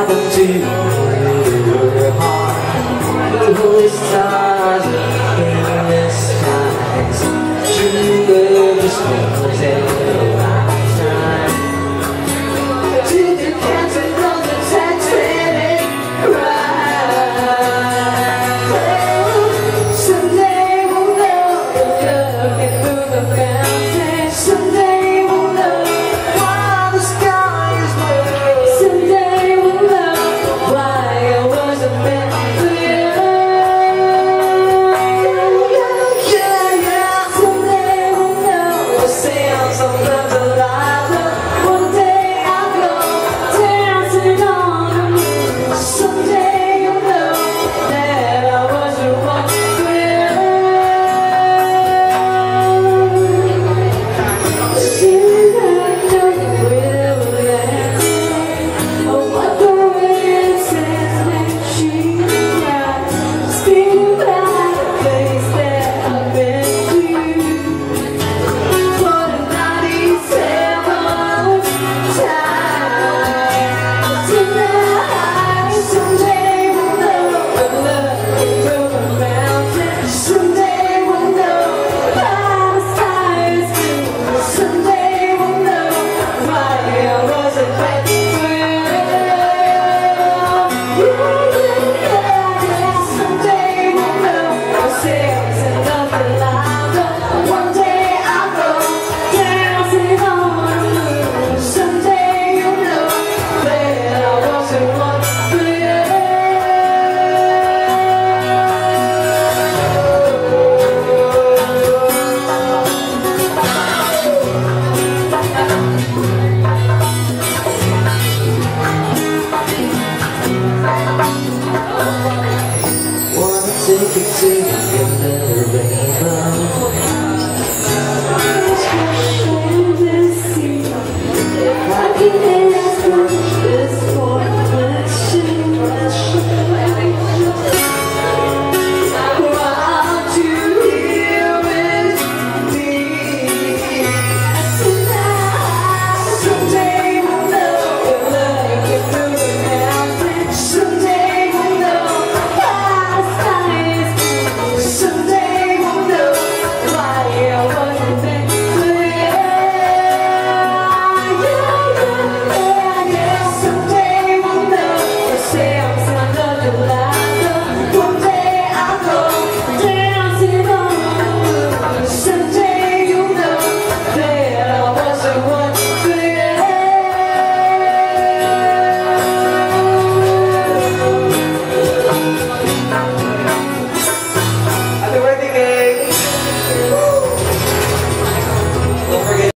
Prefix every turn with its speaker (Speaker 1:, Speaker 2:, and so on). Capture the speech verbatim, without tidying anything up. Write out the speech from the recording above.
Speaker 1: to your heart. Blue stars in the skies. True love just comes in a lifetime. To the cancer of the Titanic ride. Someday we'll know the looking through the mountains. Someday we'll know why the sky is blue. Someday we'll know why I wasn't meant for you. Yeah, yeah. Someday we'll know the sounds of love alive. One day I'll go dancing on the moon. Someday you'll know that I wasn't wrong for you. Sitting back on the wheel of what the wind says that she got. Speeding by the place that I've been to. For the ninety-seventh time. Tonight, someday we'll know the looking through the mountains. Someday we'll know how the sky is blue. Someday we'll know why I wasn't meant for you. Yeah, yeah, yeah. Someday we'll know the sounds and nothing like that. One day I'll go dancing on the moon. Someday you'll know that I wasn't one for you. Wanna take it to